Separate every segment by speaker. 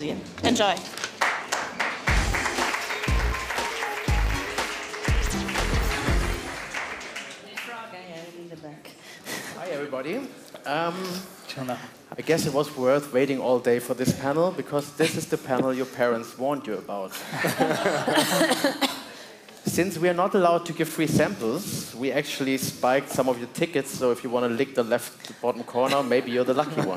Speaker 1: Enjoy.
Speaker 2: Hi, everybody. I guess it was worth waiting all day for this panel, because this is the panel your parents warned you about. Since we are not allowed to give free samples, we actually spiked some of your tickets, so if you want to lick the left bottom corner, maybe you're the lucky one.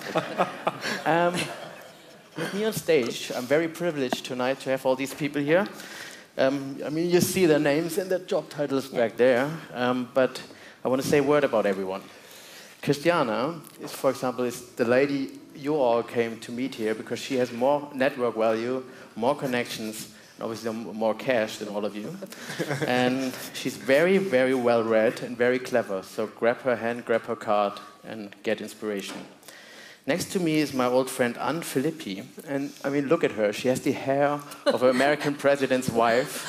Speaker 2: With me on stage, I'm very privileged tonight to have all these people here. I mean, you see their names and their job titles back there, but I want to say a word about everyone. Christiana is, for example, is the lady you all came to meet here because she has more network value, more connections, and obviously more cash than all of you. And she's very, very well read and very clever. So grab her hand, grab her card, and get inspiration. Next to me is my old friend Anne Philippi. And I mean, look at her. She has the hair of an American president's wife.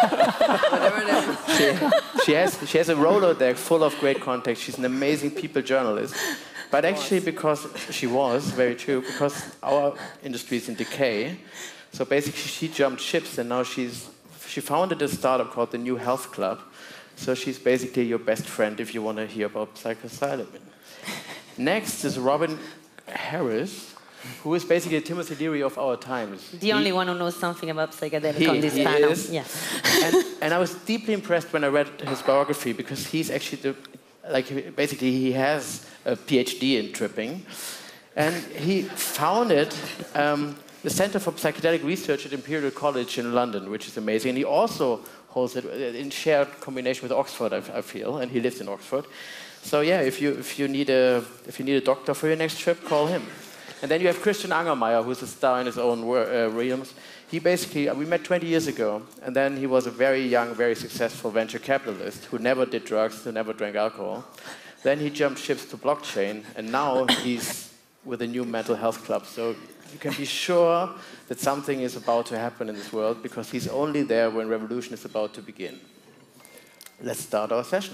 Speaker 2: she has a Rolodex full of great contacts. She's an amazing people journalist. But actually, because our industry is in decay, so basically she jumped ships and now she founded a startup called the New Health Club. So she's basically your best friend if you want to hear about psilocybin. Next is Robin Harris, who is basically the Timothy Leary of our times.
Speaker 3: The only one who knows something about psychedelics on this panel.
Speaker 2: Yeah. And I was deeply impressed when I read his biography, because he's actually basically he has a PhD in tripping, and he founded the Center for Psychedelic Research at Imperial College in London, which is amazing. And he also holds it in shared combination with Oxford, I feel, and he lives in Oxford. So yeah, if you need a doctor for your next trip, call him. And then you have Christian Angermayer, who's a star in his own realms. He basically, we met 20 years ago, and then he was a very young, very successful venture capitalist who never did drugs, who never drank alcohol. Then he jumped ships to blockchain, and now he's with a new mental health club. So you can be sure that something is about to happen in this world, because he's only there when revolution is about to begin. Let's start our session.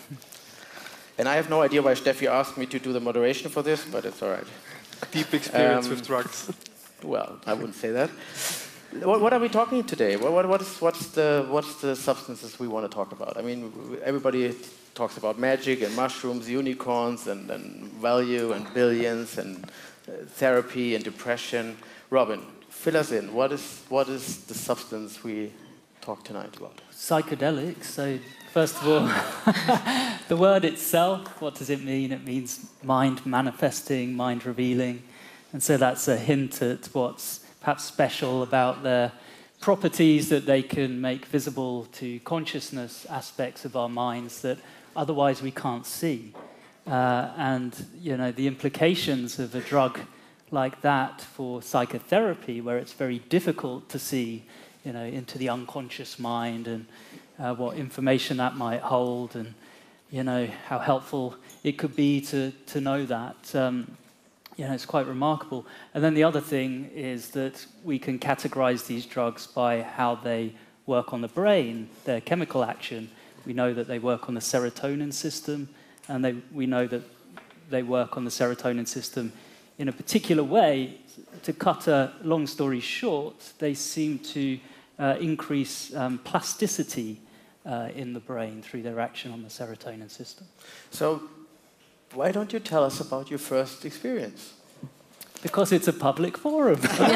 Speaker 2: And I have no idea why Steffi asked me to do the moderation for this, but it's all right.
Speaker 4: Deep experience with drugs.
Speaker 2: Well, I wouldn't say that. What are we talking today? What's the substances we want to talk about? I mean, everybody talks about magic and mushrooms, unicorns, and value and billions and therapy and depression. Robin, fill us in. What is the substance we talk tonight about?
Speaker 5: Psychedelics. So first of all, the word itself, what does it mean? It means mind manifesting, mind revealing. And so that's a hint at what's perhaps special about their properties, that they can make visible to consciousness aspects of our minds that otherwise we can't see. And the implications of a drug like that for psychotherapy, where it's very difficult to see into the unconscious mind and what information that might hold, and how helpful it could be to know that. It's quite remarkable. And then the other thing is that we can categorize these drugs by how they work on the brain, their chemical action. We know that they work on the serotonin system, and we know that they work on the serotonin system in a particular way. To cut a long story short, they seem to increase plasticity in the brain through their action on the serotonin system.
Speaker 2: So why don't you tell us about your first experience?
Speaker 5: Because it's a public forum.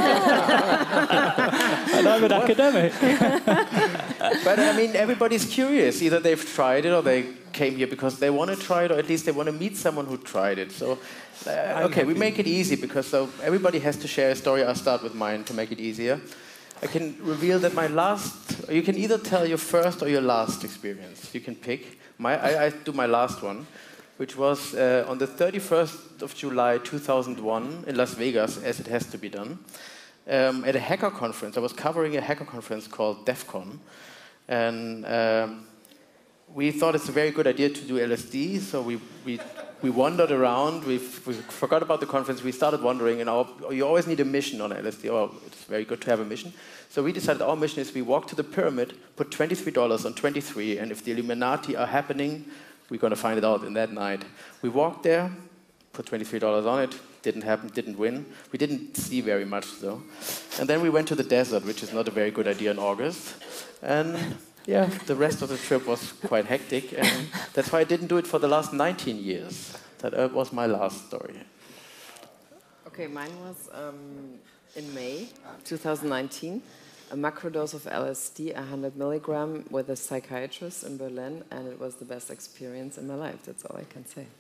Speaker 5: And I'm an academic.
Speaker 2: But I mean, everybody's curious. Either they've tried it or they came here because they want to try it, or at least they want to meet someone who tried it. So, okay, we make it easy because everybody has to share a story. I'll start with mine to make it easier. I can reveal that you can either tell your first or your last experience. You can pick. I do my last one, which was on the 31st of July 2001 in Las Vegas, as it has to be done, at a hacker conference. I was covering a hacker conference called DEF CON, and we thought it's a very good idea to do LSD, so we wandered around. We forgot about the conference. We started wandering, and you always need a mission on LSD. Oh, it's very good to have a mission. So we decided our mission is we walk to the pyramid, put $23 on 23, and if the Illuminati are happening, we're going to find it out in that night. We walked there, put $23 on it, Didn't happen, didn't win. We didn't see very much, though. And then we went to the desert, which is not a very good idea in August. And yeah, the rest of the trip was quite hectic. And that's why I didn't do it for the last 19 years. That was my last story.
Speaker 1: Okay, mine was in May 2019. A macrodose of LSD, 100 milligram, with a psychiatrist in Berlin, and it was the best experience in my life. That's all I can say.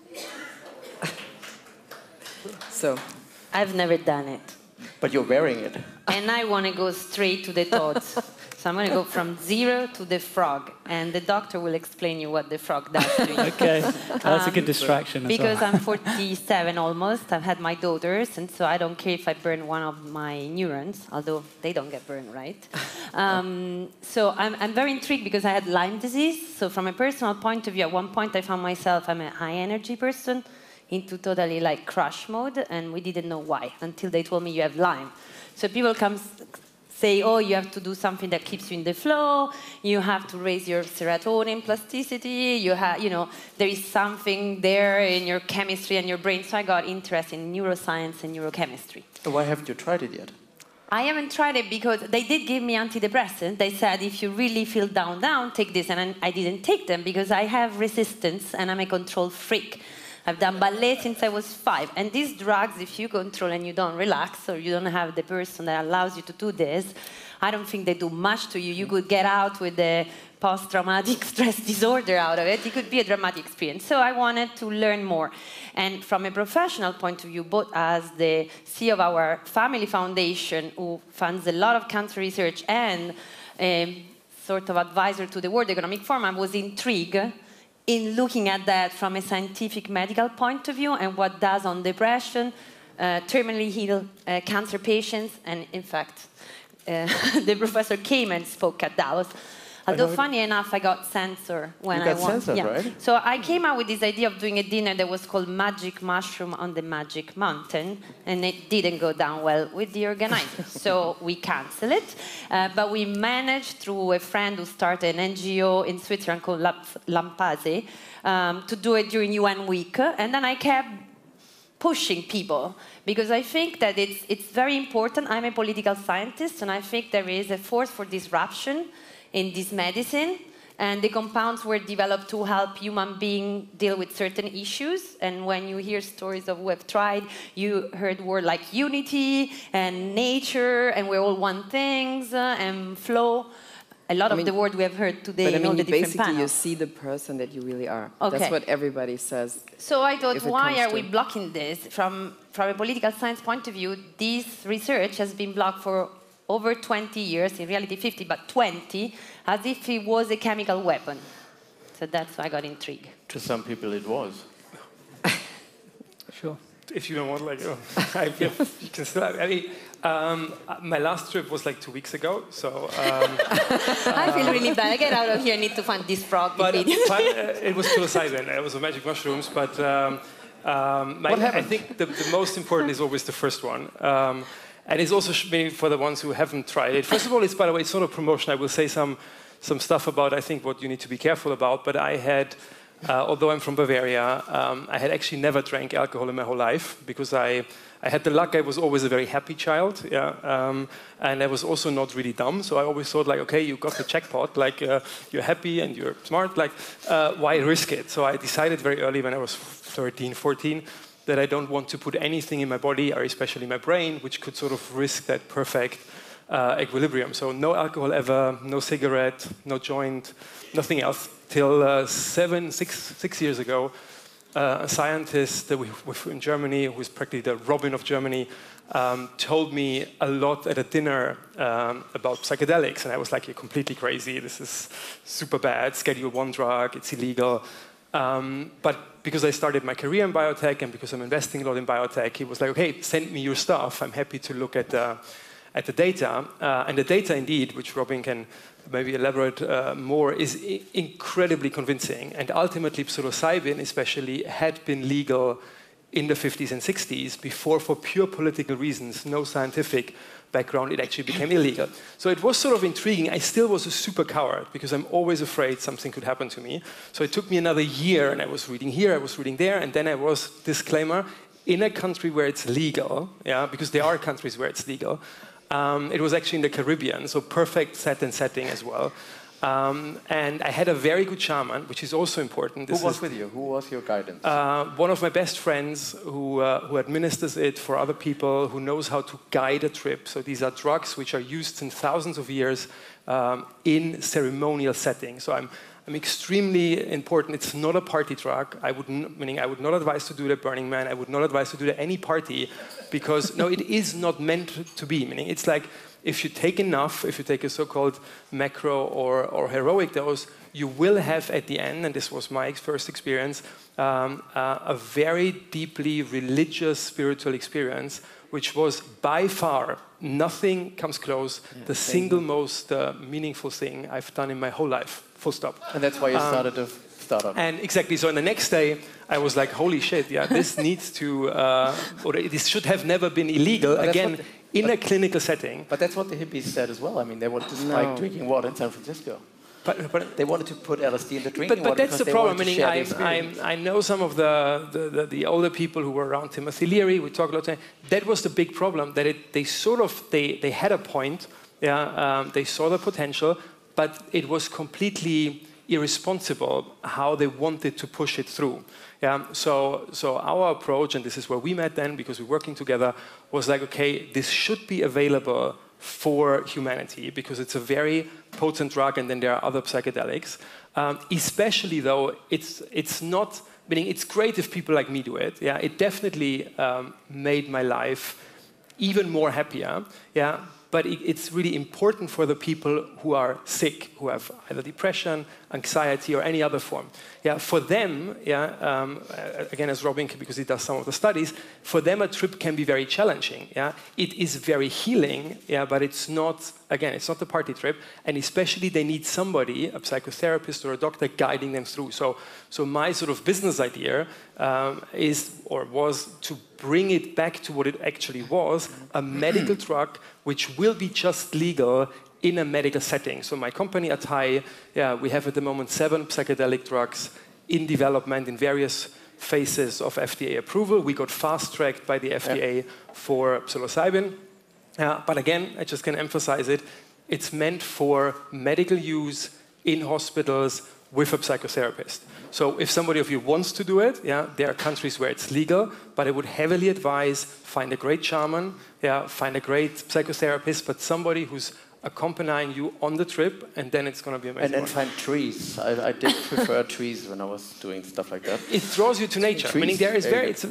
Speaker 1: So,
Speaker 3: I've never done it.
Speaker 2: But you're wearing it.
Speaker 3: And I want to go straight to the thoughts. So I'm going to go from zero to the frog. And the doctor will explain you what the frog does to you.
Speaker 5: Okay, that's a good distraction as well.
Speaker 3: Because I'm 47 almost. I've had my daughters. And so I don't care if I burn one of my neurons, although they don't get burned, right? So I'm very intrigued because I had Lyme disease. So from a personal point of view, at one point I found myself, I'm a high energy person, into totally like crash mode, and we didn't know why until they told me you have Lyme. So people come say, oh, you have to do something that keeps you in the flow, you have to raise your serotonin plasticity, there is something there in your chemistry and your brain. So I got interested in neuroscience and neurochemistry.
Speaker 2: Why haven't you tried it yet?
Speaker 3: I haven't tried it because they did give me antidepressants. They said, if you really feel down, take this. And I didn't take them because I have resistance and I'm a control freak. I've done ballet since I was 5. And these drugs, if you control and you don't relax, or you don't have the person that allows you to do this, I don't think they do much to you. You could get out with the post-traumatic stress disorder out of it. It could be a dramatic experience. So I wanted to learn more. And from a professional point of view, both as the CEO of our family foundation, who funds a lot of cancer research, and sort of advisor to the World Economic Forum, I was intrigued in looking at that from a scientific medical point of view and what does on depression, terminally ill cancer patients, and in fact, the professor came and spoke at Davos. Although, funny enough, I got censored when I won.
Speaker 2: You got censored, right?
Speaker 3: So I came out with this idea of doing a dinner that was called Magic Mushroom on the Magic Mountain, and it didn't go down well with the organizers. So we canceled it, but we managed, through a friend who started an NGO in Switzerland called Lampase, to do it during UN Week. And then I kept pushing people, because I think that it's very important. I'm a political scientist, and I think there is a force for disruption in this medicine, and the compounds were developed to help human beings deal with certain issues. And when you hear stories of who have tried, you heard words like unity and nature, and we're all one things, and flow. A lot of the word we have heard today in all the different panels.
Speaker 1: Basically, you see the person that you really are.
Speaker 3: Okay.
Speaker 1: That's what everybody says.
Speaker 3: So I thought, why are we blocking this? From a political science point of view, this research has been blocked for over 20 years, in reality 50, but 20, as if it was a chemical weapon. So that's why I got intrigued.
Speaker 2: To some people it was.
Speaker 5: Sure.
Speaker 4: If you don't want, you can still. My last trip was like 2 weeks ago, so.
Speaker 3: I feel really bad. I get out of here. I need to find this frog.
Speaker 4: But it was psilocybin. It was magic mushrooms, but I think the most important is always the first one. And it's also maybe for the ones who haven't tried it. First of all, by the way, it's sort of promotion. I will say some stuff about, I think, what you need to be careful about. But I had, although I'm from Bavaria, I had actually never drank alcohol in my whole life, because I had the luck. I was always a very happy child, and I was also not really dumb. So I always thought, okay, you got the jackpot. You're happy and you're smart. Why risk it? So I decided very early, when I was 13, 14, that I don't want to put anything in my body, or especially my brain, which could sort of risk that perfect equilibrium. So no alcohol ever, no cigarette, no joint, nothing else. Till 6 years ago, a scientist in Germany, who is practically the Robin of Germany, told me a lot at a dinner about psychedelics. And I was like, you're completely crazy. This is super bad. Schedule 1 drug. It's illegal. But because I started my career in biotech, and because I'm investing a lot in biotech, he was like, okay, send me your stuff. I'm happy to look at the data. And the data, indeed, which Robin can maybe elaborate more, is incredibly convincing. And ultimately, psilocybin especially had been legal in the 50s and 60s, before, for pure political reasons, no scientific background, it actually became illegal. So it was sort of intriguing. I still was a super coward, because I'm always afraid something could happen to me. So it took me another year, and I was reading here, I was reading there, and then I was, disclaimer, in a country where it's legal, yeah, because there are countries where it's legal. It was actually in the Caribbean, so perfect setting as well. And I had a very good shaman, which is also important.
Speaker 2: Who was with you? Who was your guidance?
Speaker 4: One of my best friends who administers it for other people, who knows how to guide a trip. So these are drugs which are used in thousands of years in ceremonial settings. So I'm extremely important. It's not a party drug. I would not advise to do it at Burning Man. I would not advise to do it at any party, because no, it is not meant to be. Meaning, it's like if you take enough, if you take a so-called macro or heroic dose, you will have at the end, and this was my first experience, a very deeply religious, spiritual experience, which was by far, nothing comes close, the single most meaningful thing I've done in my whole life, full stop.
Speaker 2: And that's why you started a startup.
Speaker 4: And exactly, so on the next day, I was like, holy shit, yeah, this needs to, or this should have never been illegal, again, in a clinical setting.
Speaker 2: But that's what the hippies said as well. I mean, they wanted to spike drinking water in San Francisco. But they wanted to put LSD in the drinking water.
Speaker 4: But that's the problem. Meaning, I know some of the older people who were around Timothy Leary. We talked a lot. That was the big problem. That they had a point. Yeah, they saw the potential, but it was completely irresponsible how they wanted to push it through. Yeah. So our approach, and this is where we met then, because we're working together, was like, okay, this should be available for humanity, because it's a very potent drug, and then there are other psychedelics. Especially though, it's not, meaning it's great if people like me do it. Yeah, it definitely made my life even more happier. Yeah, but it's really important for the people who are sick, who have either depression, anxiety, or any other form. Yeah, for them, yeah, again, as Robin, because he does some of the studies, for them a trip can be very challenging. Yeah, it is very healing. Yeah, but it's not. Again, it's not a party trip, and especially they need somebody, a psychotherapist or a doctor, guiding them through. So my sort of business idea was to bring it back to what it actually was, a medical drug which will be just legal in a medical setting. So my company, Atai, yeah, we have at the moment 7 psychedelic drugs in development in various phases of FDA approval. We got fast-tracked by the FDA for psilocybin. But again, I just can emphasize it, it's meant for medical use in hospitals with a psychotherapist. So if somebody of you wants to do it, yeah, there are countries where it's legal, but I would heavily advise find a great shaman, yeah, find a great psychotherapist, but somebody who's accompanying you on the trip, and then it's going to be amazing.
Speaker 2: And find trees. I did prefer trees when I was doing stuff like that.
Speaker 4: It draws you to nature. Trees, meaning there is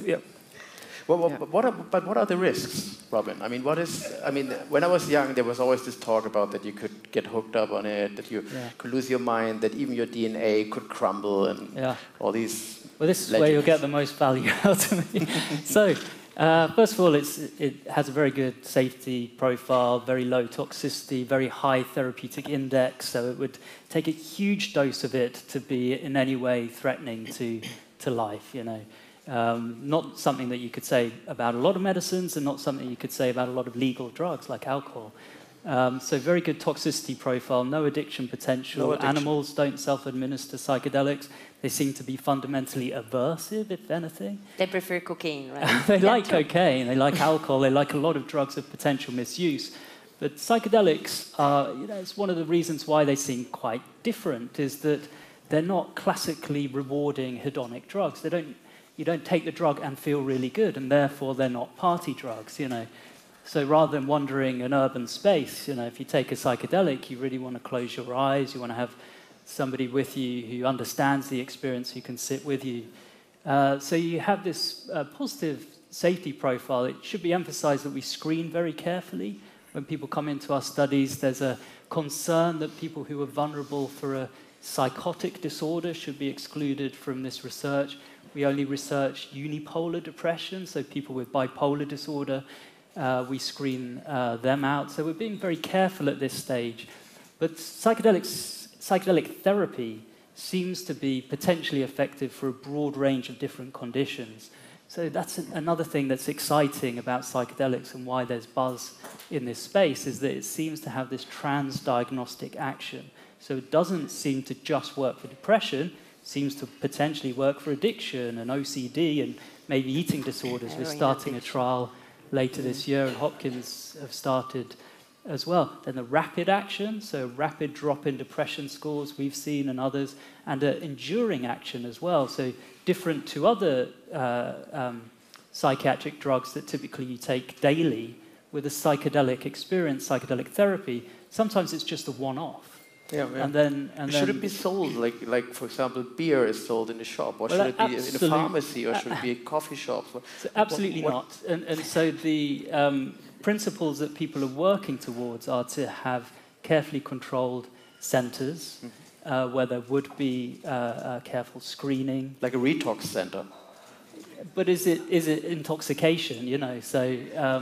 Speaker 2: But what are the risks, Robin? I mean, when I was young, there was always this talk about that you could get hooked up on it, that you could lose your mind, that even your DNA could crumble, and all these.
Speaker 5: Well, this is legends. Where you'll get the most value out of me. So, first of all, it has a very good safety profile, very low toxicity, very high therapeutic index. So it would take a huge dose of it to be in any way threatening to life. You know. Not something that you could say about a lot of medicines, and not something you could say about a lot of legal drugs like alcohol. So very good toxicity profile, no addiction potential. Animals don't self-administer psychedelics. They seem to be fundamentally aversive, if anything.
Speaker 3: They prefer cocaine, right?
Speaker 5: They like cocaine, they like alcohol, they like a lot of drugs of potential misuse. But psychedelics are, it's one of the reasons why they seem quite different, is that they're not classically rewarding hedonic drugs. You don't take the drug and feel really good, and therefore they're not party drugs, So rather than wandering an urban space, if you take a psychedelic, you really want to close your eyes, you want to have somebody with you who understands the experience, who can sit with you. So you have this positive safety profile. It should be emphasized that we screen very carefully. When people come into our studies, there's a concern that people who are vulnerable for a psychotic disorder should be excluded from this research. We only research unipolar depression, so people with bipolar disorder, we screen them out. So we're being very careful at this stage. But psychedelic therapy seems to be potentially effective for a broad range of different conditions. So that's another thing that's exciting about psychedelics, and why there's buzz in this space, is that it seems to have this transdiagnostic action. So it doesn't seem to just work for depression. seems to potentially work for addiction and OCD and maybe eating disorders. We're starting a trial later this year, and Hopkins have started as well. Then the rapid action, so rapid drop in depression scores we've seen and others, and enduring action as well. So different to other psychiatric drugs that typically you take daily, with a psychedelic experience, psychedelic therapy, sometimes it's just a one-off.
Speaker 2: Yeah, yeah.
Speaker 5: And then
Speaker 2: should it be sold like for example, beer is sold in a shop, or should it be in a pharmacy, or should it be a coffee shop?
Speaker 5: So absolutely not. And so the principles that people are working towards are to have carefully controlled centres where there would be careful screening,
Speaker 2: like a detox centre.
Speaker 5: But is it intoxication? You know, so.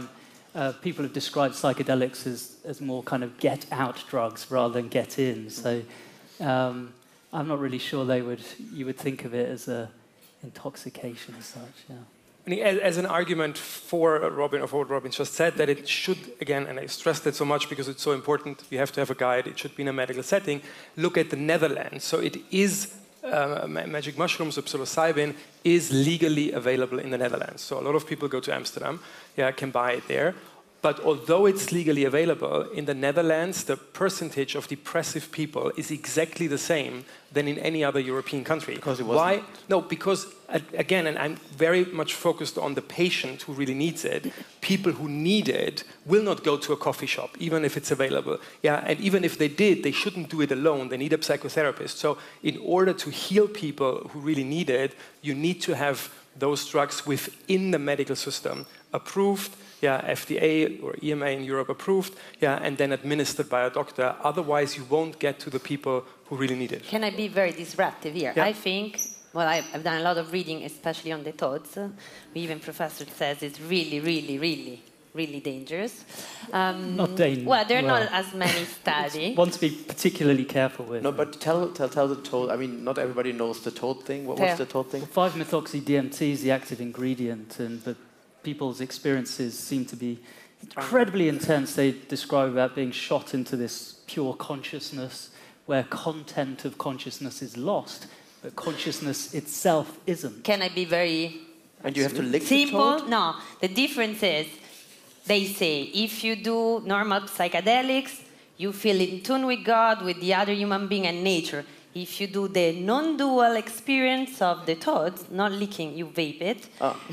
Speaker 5: People have described psychedelics as more kind of get-out drugs rather than get-in. So I'm not really sure you would think of it as a intoxication as such. Yeah.
Speaker 4: I mean, as an argument for Robin, or for what Robin just said, that it should, again, and I stressed it so much because it's so important, you have to have a guide, it should be in a medical setting, look at the Netherlands. So it is, magic mushrooms or psilocybin is legally available in the Netherlands. So a lot of people go to Amsterdam, can buy it there. But although it's legally available, in the Netherlands, the percentage of depressive people is exactly the same than in any other European country.
Speaker 2: Because it wasn't.
Speaker 4: Why? No, because, again, and I'm very much focused on the patient who really needs it, people who need it will not go to a coffee shop, even if it's available. Yeah, and even if they did, they shouldn't do it alone. They need a psychotherapist. So in order to heal people who really need it, you need to have those drugs within the medical system approved, FDA or EMA in Europe approved, and then administered by a doctor. Otherwise, you won't get to the people who really need it.
Speaker 3: Can I be very disruptive here? I think, well, I've done a lot of reading, especially on the thoughts. Even Professor says it's really, really, really, really dangerous.
Speaker 5: Not dangerous.
Speaker 3: Well, there are not as many studies.
Speaker 5: One to be particularly careful with.
Speaker 2: No, but tell the toad. I mean, not everybody knows the toad thing. What's the toad thing?
Speaker 5: 5-methoxy-DMT is the active ingredient, but people's experiences seem to be incredibly intense. They describe about being shot into this pure consciousness where content of consciousness is lost, but consciousness itself isn't.
Speaker 3: Can I be very
Speaker 2: and you have to lick
Speaker 3: simple?
Speaker 2: The toad?
Speaker 3: No. The difference is, they say, if you do normal psychedelics, you feel in tune with God, with the other human being and nature. If you do the non-dual experience of the toad, not licking, you vape it,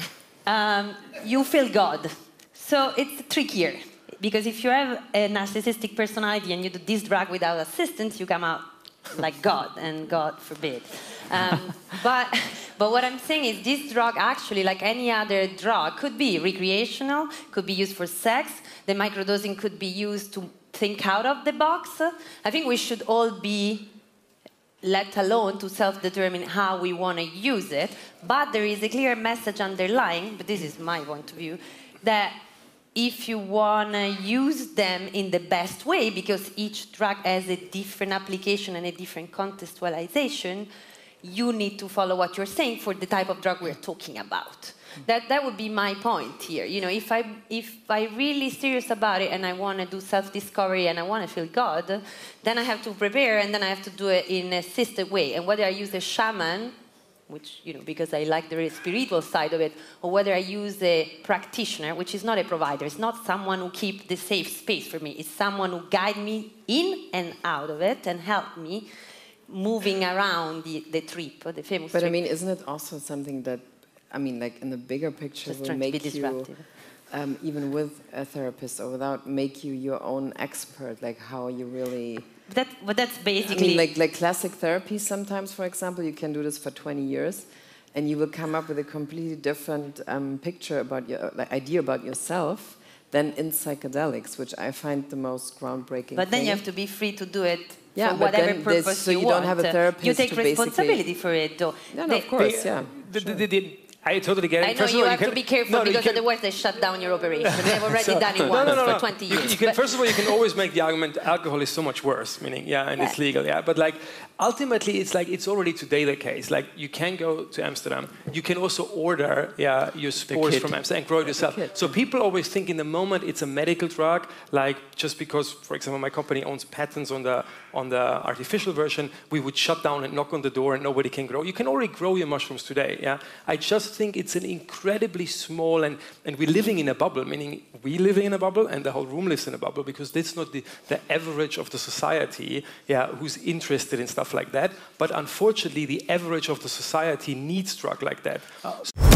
Speaker 3: you feel God. So it's trickier, because if you have a narcissistic personality and you do this drug without assistance, you come out like God, and God forbid. But what I'm saying is this drug actually, like any other drug, could be recreational, could be used for sex. The microdosing could be used to think out of the box. I think we should all be let alone to self-determine how we want to use it. But there is a clear message underlying, but this is my point of view, that if you want to use them in the best way, because each drug has a different application and a different contextualization, you need to follow what you're saying for the type of drug we're talking about. That would be my point here. You know, if I'm really serious about it and I want to do self-discovery and I want to feel God, then I have to prepare and then I have to do it in a assisted way. And whether I use a shaman, which, you know, because I like the spiritual side of it, or whether I use a practitioner, which is not a provider, it's not someone who keeps the safe space for me, it's someone who guides me in and out of it and help me moving around the trip, the famous trip.
Speaker 1: But I mean, isn't it also something that, I mean, like in the bigger picture, will make you, even with a therapist or without, make you your own expert, like how you really...
Speaker 3: But that's basically...
Speaker 1: I mean, like classic therapy sometimes, for example, you can do this for 20 years and you will come up with a completely different picture about your, like, idea about yourself than in psychedelics, which I find the most groundbreaking
Speaker 3: But then
Speaker 1: thing.
Speaker 3: you have to be free to do it
Speaker 1: for
Speaker 3: whatever purpose
Speaker 1: so you don't have a therapist.
Speaker 3: You take responsibility for it, though.
Speaker 1: No, of course, yeah.
Speaker 4: I totally get it.
Speaker 3: I know you have to be careful because otherwise they shut down your operation. They've already done it once for 20 years.
Speaker 4: First of all, you can always make the argument alcohol is so much worse, meaning, and it's legal, But like, ultimately, it's already today the case. Like, you can go to Amsterdam. You can also order your spores from Amsterdam and grow it yourself. So people always think in the moment it's a medical drug, like just because, for example, my company owns patents on the artificial version, we would shut down and knock on the door and nobody can grow. You can already grow your mushrooms today. Yeah, I just think it's an incredibly small, and we're living in a bubble, meaning we living in a bubble and the whole room lives in a bubble, because that's not the average of the society, who's interested in stuff like that. But unfortunately, the average of the society needs drug like that.